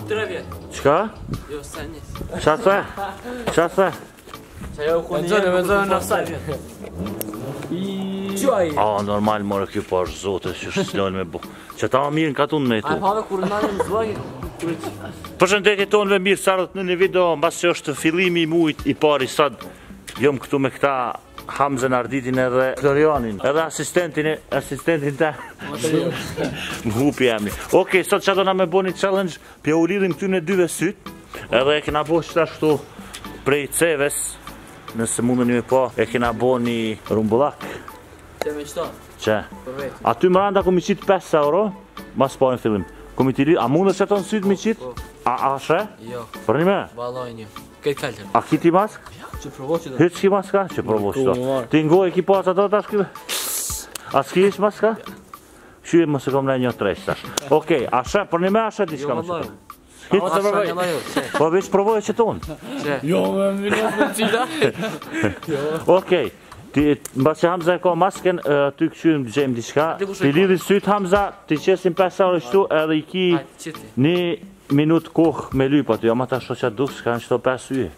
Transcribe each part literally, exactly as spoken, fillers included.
tre vjet. Qka? Jo, sa njës. Qa the? Qa the? Qa jo ku një jenë, me zonë në sa vjet. Quaj? A, normal more kjo po është zote që s'lojnë me bu. Që ta mirë në katun me tu. A pave kur në në zvoj? Përshëndetje tonëve mirë sarët në një video, mbas që është fillimi i mujt i pari sot, jom këtu me këta Hamzen Arditin edhe Florianin, edhe asistentin e, asistentin ta. Më hupi emni. Okej, sot që do na me bo një challenge, pja u lidhim këty në dyve syt, edhe e kena bo qëta shtu prej ceves, nëse mundën një po, e kena bo një rumbullak. Që me qëto? Që? Aty më randa ku mi qitë pesë euro, mas po në fillim. Ku mi tiri, a mundë që tonë syt mi qitë? A ashe? Jo. Për një me? Baloj një. Këtë kaltër. A kiti mask? Që provo që do? Hytë s'ki maska? Që provo që do? Ti ngoj e ki pas ato tash kive? A s'ki ish maska? Shyje më se kom në një tresh tash. Okej, ashe, për një me ashe di shka më që? Hitë se provoj. Po veç provoj që tonë? Jo, me minus me cila. Okej. Mba që Hamza e ka masken, ty këqyrim të gjemë diçka. Ti lidhi syt Hamza, ti qesim pesë euro qëtu edhe i ki një minut kohë me lypa ty. Ama ta shto qatë duk, s'ka në qëto pesë yje.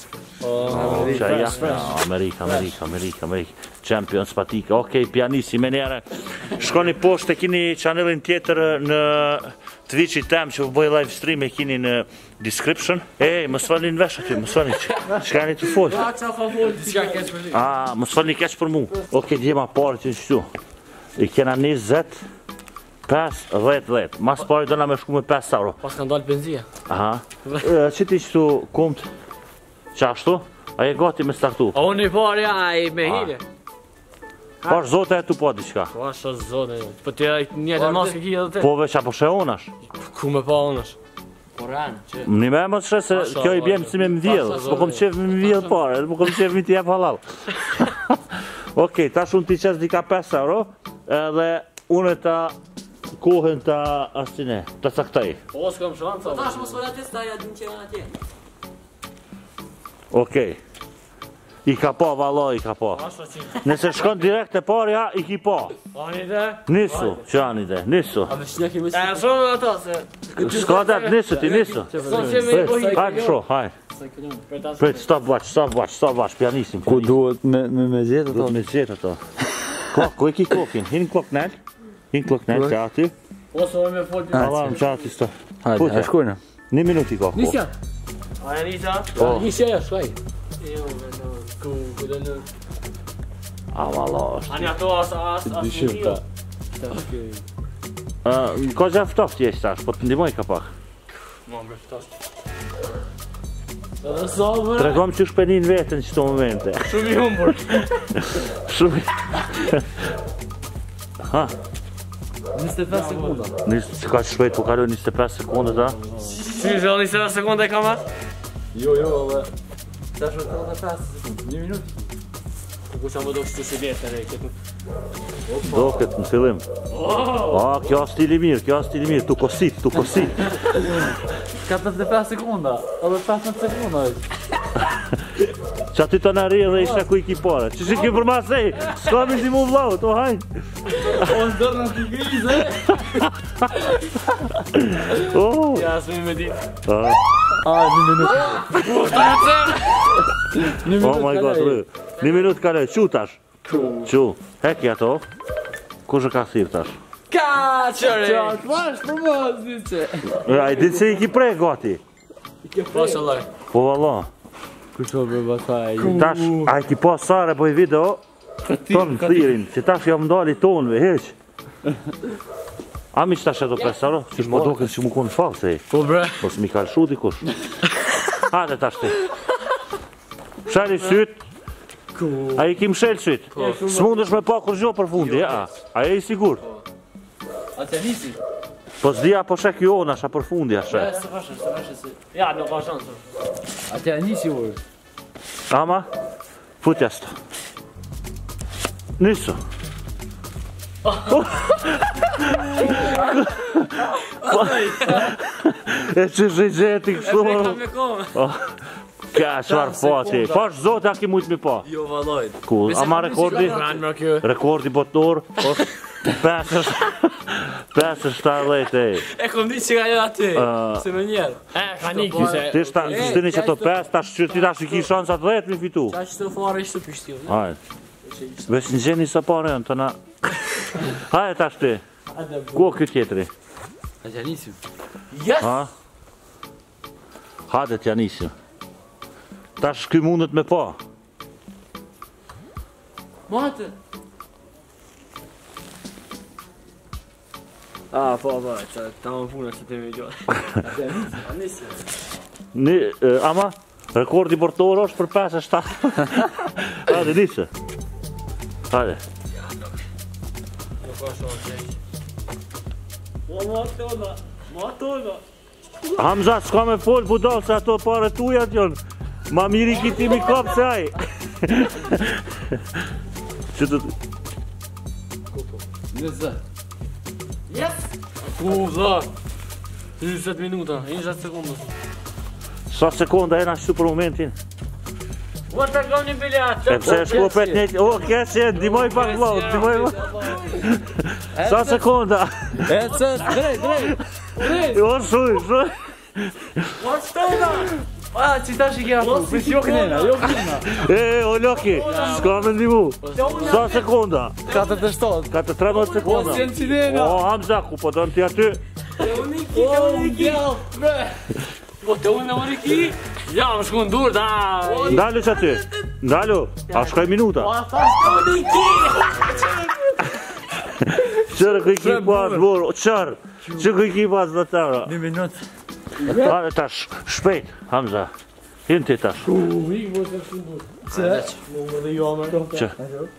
Amerika, Amerika, Amerika, Amerika. Champions patika. Okej, pianisi me njere. Shkoni poshtë e kini channelin tjetër në Twitch-i tem që u bëj live stream e kini në description. E, më s'falni në vesh aty, më s'falni që. Shka një të folë. A, më s'falni keq për mu. Oke, djema parë që në qëtu. I kena njëzet, pesë, dhjetë, dhjetë. Mas pari do na me shku me pesë euro. Pas ka ndalë benzia. Aha. Që ti qëtu kumt? Qashtu? A je gati me startu? A unë i pari, a i me hile. Pash zote e tu po diqka? Pash o zote, po ti njëtë në maske ki edhe te. Po veç apo sheonash? Ku me pa unash? Po ranë, që? Një me më të shre se kjo i bjem si me më vjedhë. Po kom qef me më vjedhë pare, po kom qef mi t'jep halal. Okej, tash unë ti qes dika pesë euro, edhe unë ta kohën ta ashtine, ta caktaj. Po s'kom shanca. Tash mos vëllat e sta ja din që janë atje. Okej. I ka po, valo, i ka po. Nëse shkon direkt e parja, i ki po. Ani dhe? Nisu, që ani dhe, nisu. A vesh një kemi si... E, shumë dhe ata se... Shko dhe nisu, ti nisu. Hajde sho, hajde. Pret, stop watch, stop watch, stop watch, pianisim. Ku duhet me me zjetë ato? Duhet me zjetë ato. Klok, ku e ki klokin? Hinë klok nel? Hinë klok nel, që ati? Oso me folti... Alarm, që ati sto. Hajde, a shkujnë? Një minut i ka ko. Nisja? Aja Nisja? Nisja e, shkaj. Ku, ku dhe në... A, malo është. Ani ato as, as, as... Dyshim ta. Ka gjef toft jesh tash, po të ndimoj ka pak. Ma më beftoft. Edhe sa më... Tregom që shpenin vetën që të momente. Shumë i humbur. Shumë i... Ha? njëzet e pesë sekunda. Që ka që shpejt po kaloj njëzet e pesë sekundet, ha? Si, zhe njëzet e pesë sekunda e kam atë? Jo, jo, dhe... Tash është edhe pesë sekunda. Një minut. Ku që më do kështu si vjetë e rejtë. Do këtë në fillim. A, kjo është stili mirë, kjo është stili mirë, tu kosit, tu kosit. katërdhjetë e pesë sekunda, edhe pesëdhjetë sekunda. Që aty të në rrë dhe isha ku i ki pare. Që që kjo për masej, s'ka mi si mu vlau, to hajnë. O, ndërë në t'i grize. Ja, s'mi me ditë. A, një minut. Oh my god, rrë. Një minut kare, qu tash? Qu, heki ato. Kush e ka thirë tash? Ka, qëre! Qatë, vash, për mos, dice. A i ditë se i ki prej gati. Po, shëllaj. Po valla. Kusho për bataj. Tash, a i ki po sare po i video, tonë në thirin, që tash jam ndali tonëve, heq. A mi që tash e do pesë euro, që shmo doke që mu konë falë, se Po bre. Po s'mi ka lëshu dikush. Hajde tash ti. Shali syt. A i ki mshel syt. S'mundesh me pa kur gjo për fundi, a? A e i sigur? A të nisi? Po s'dia po shek ju ona, sha për fundi, a shek. Se fashe, se fashe se... Ja, nuk ka shansë. A të nisi ujë. Ama, futja s'to. Nisu. E që zhejgjeti kështu. E peka me kome. Kja qëfar fati. Pash zote a ki mujt mi pa. Jo valojt. Cool. Ama rekordi? Rekordi botnor. pesë shtatë dhjetë. E kom ditë që ka jetë aty, se më njerë. E, ka një kyse. Ti shta, shtini që to pesë, tash që ti tash i ki shansat dhjetë mi fitu. Qa që të fare ishte pishtiu. Hajde. Vesh në gjeni sa pare janë të na... Hajde tash ti. Ku kjo tjetëri? A t'ja nisim. Yes! Ha? Hajde t'ja nisim. Tash ky mundet me pa. Mate! A, po, po, që ta më punë që të me gjotë. A nisi. Ni, ama, rekordi bortor është për pesë shtatë. Hajde, nisë. Hajde. Nuk është orë që O, ma tona, ma tona. Hamza, s'ka me folë budal se ato pare tuja t'jon. Ma miri kiti mi kopë se aj. Që të... njëzet. Yes! Ku, dha. njëzet minuta, njëzet sekundës. Sa sekonda e na shtu për momentin? Ua të kam një biljat. E pse shku pet një... O, kese, dimoj pak vlau, dimoj pak. Sa sekonda? E, se, drejt, drejt. Drejt. O, shuj, shuj. Ua shtona! A, që ta shi kja tu, pris jo kënena, jo kënena. E, o, Loki, s'ka me ndimu. Sa sekonda? katërt e shtatë. Ka të trembët sekonda. O, si në qinena. O, Hamza, ku po donë ti aty? Te uniki, te uniki. Po, te unë në uniki. Ja, më shku në dur, da. Ndalu që aty. Ndalu, a shkoj minuta. Po, thash te uniki. Qërë këj ki pas borë, qërë. Që këj ki pas dhe tëra. Një minutë. Hale tash, shpejt, Hamza. Hinë ti tash. U, ikë më të shku në dur. Që? Më më dhe jo, më. Që?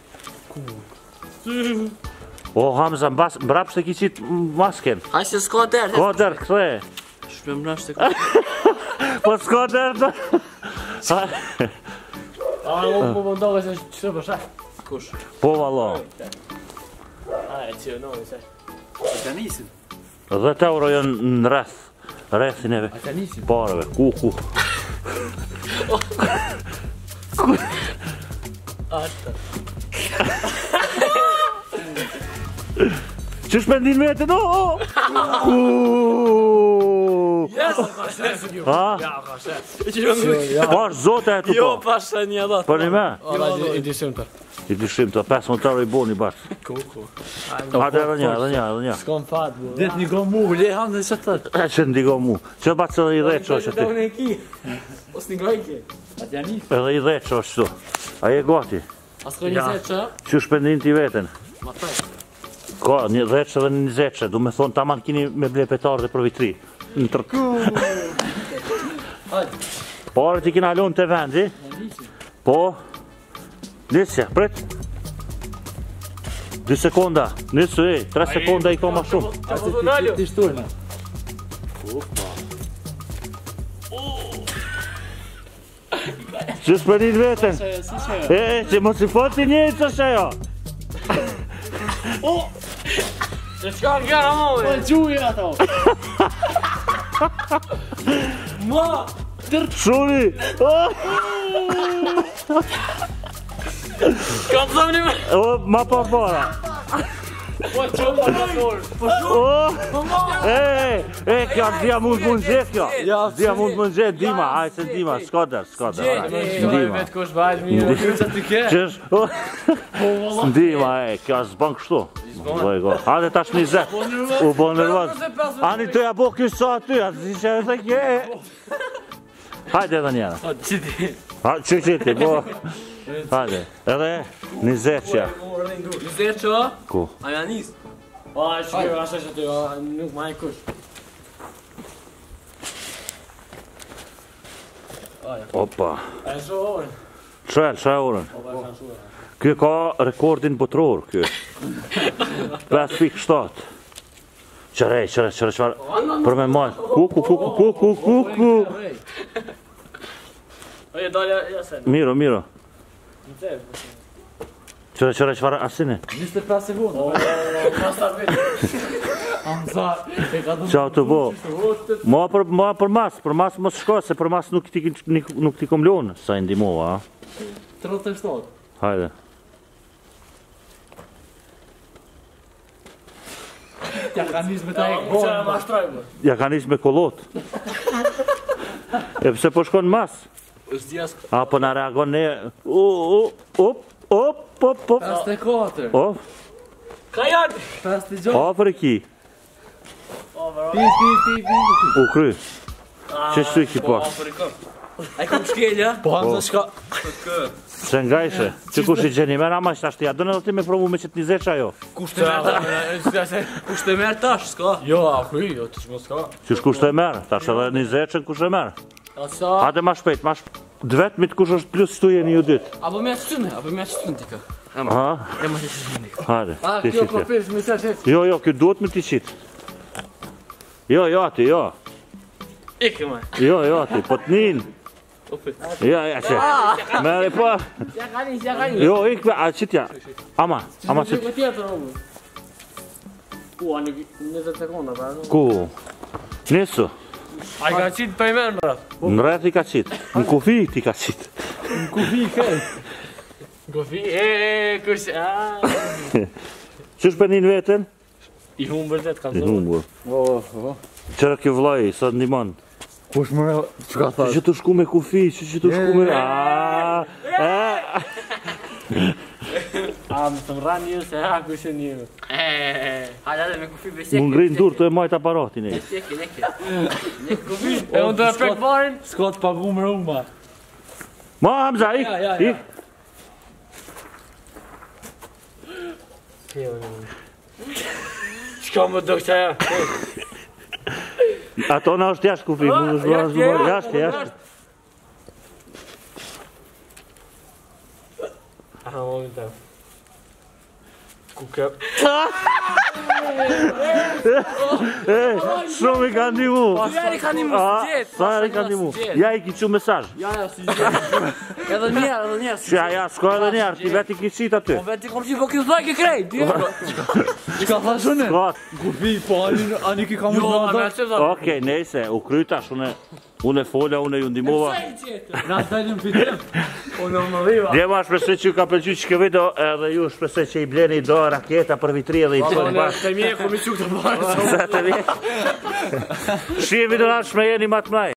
O, Hamza, mbrapsht e ki qitë masken. Haj se s'ka derë. Ko dërë, këthe. Shpëm mbrapsht e ka. Po s'ka dërë të. A, më më më ndohë se që të përshaj. Kush? Po, valo. A, e që, no, i se. A t'ja nisim. dhjetë euro janë në rreth. Rrethin e A t'ja nisim. pareve. Ku, ku. Ashtë. Qysh me ndin vete, no? Yes! Ka shesë kjo. Ha? Ja, ka shesë. E që jo në Pash zote e të Jo, po. pasha një adat. Për një me? Ala, i dishim të. I dyshim të pesë euro i boni bashkë. Ku, ku. Hajde edhe një, edhe një, edhe një. S'kom fat, bu. Det një go mu, le hamë dhe që tëtë. E që ndigo mu. Që batë se edhe i dheqo është Të ti. unë e ki. O s'ni goj ki. A t'ja nisim. Edhe i dheqo është tu. A je gati? A s'ko një se që? Që shpendin ti veten? Ma taj. Ka, një dheqë dhe një zeqë. Du me thonë, ta man kini me ble petarë dhe për vitri. Në tërk. Pare ti kina lonë të vendi. Po. Nisja, pret. Dy sekonda. Nisu, e. Tre sekonda i ka ma shumë. A po të dalju? Ti shturme. Që shpendin veten? E, e, që mos i foti një të shëjo. Që qka në gara mo, Po e? gjuj ato. Ma! Shuri. Ka të zëmë një me! O, ma pa para. Po që ma ka dorë! O, e, e, kjo dhja mund mund zhet kjo. Dhja mund mund zhet, dima, hajtë se dima, s'ka der, s'ka der. Ndima. Vetë kush bajt mirë. Kjo që ti ke. Qesh, o, ndima, e, kjo s'ban kështu. Vojgo, hajde tash njëzet, u bo nervoz. Ani të ja bo kjo sa aty, atë si që e dhe kje, e. Hajde edhe njëra. O, që ti? Ha, që që ti, bo. Hajde, edhe njëzet që. Nëzirë që? Ku? A ja nisë? O, a shkjo, a shkjo të jo, nuk ma e kush. Opa. E shu orën. Qëll, që e orën? O, ba e shu orën. Kjo ka rekordin botror, kjo. pesë pikë shtatë. Qërej, qërej, qërej, qërej, për me majtë. Ku, ku, ku, ku, ku, ku, ku. Oje, dalja, ja se. Miro, miro. Në te. Qërej, qërej, qërej, asine. njëzet e pesë sekundë. O, pas ta vetë. Hamza, e ka dhëmë. Qa të bo. Ma për, ma për mas, për mas mos shko, se për mas nuk ti, nuk, nuk ti kom lonë. Sa i ndimova, a? tridhjetë e shtatë. Hajde. Ja ka nis me ta e Po, gonë. e mashtrojmë. Ja ka nis me kolot. E pse po shkon mas? Është djas. Apo na reagon ne... U, u, op, op, op, op. pesëdhjetë e katër. O, Ka janë. pesëdhjetë e gjashtë. o për ki. Pi, pi, pi, pi. U kry. Që shtu i ki po? Ai kom shkelja. Po, Hamza shka. Se nga ishe, që kush i gjeni mera ma që ashtë ja, dënë edhe ti me provu me që t'ni zeqa jo. Kusht e merë. Kusht e merë tash, s'ka. Jo, akuj, jo, të shmo s'ka. Që shkush të e merë, tash edhe një zeqën kush e merë. Asa. Hade ma shpejt, ma shpejt. Dvetmit kush është plus shtu jeni ju dytë. Apo me shtyne, apo me shtyne tika. Ha? E ma të shtyne. Hade, A, ti kjo shitje. kopis, me të shetë. Jo, jo, kjo duhet me ti qit. Jo, jo, ati, jo. Ike ma. Jo, jo, ati, po t'nin. Jo, ja, që. Mere po. Ja ka nis, ja ka nis. Jo, ik, a qitja. Ama, ama qit. Qit tjetër omë. U, anë njëzet sekonda, pra. Ku? Nisu. Ai ka qit për i merë, bra. Në rreth i ka qit. Në kufi ti ka qit. Kufi, kaj. Gofi, e, e, kush, a. Qysh për njën vetën? I humë vërtet, kam I zonë. humbur. O, o. Qërë kjo vloj, sot ndimon. Kush më reo, që ka Që thash? që të shku me kufi, që që të shku me... Aaaa, e, A, më të më ranë një, se ha, kush e një. E, hajde dhe me kufi besek. më ngrinë dur të e majt aparatin e. Leke, leke. Leke kufi. E unë të e prek barin. S'ka të pagu më rëma. Ma, Hamza, ik, Ja, ja, ja. ik. Qka më do këta ja? Ato na është jashtë kufi, mu është bërë, është bërë, jashtë, jashtë. Aha, momentan. Kuke. E, shumë i ka ndimu. Jari ka një A, mësë gjithë. sa e ka ndimu. Ja i ki që mesaj. Ja, ja, si gjithë. Edhe njerë, edhe njerë. Që ja, ja, s'ko edhe njerë, ti veti ki qit aty. Po veti kom që po kjo thaj ke krejt. Që ka thash unë? S'ko, Kufi, po ani, ani ki ka më Jo, rëma me dhe. që thaj. okej, nejse, u krytash, une, une folja, une ju ndimova. Na stalim fitim. Unë më dhiva. Djema shpresoj që ju ka pëlqy që kjo video edhe ju shpresoj që i bleni do raketa për vitri edhe i Po, përbë në të mje, kom i quk të barë. Sa të vjetë. Shie video nashme jeni matë mlaj.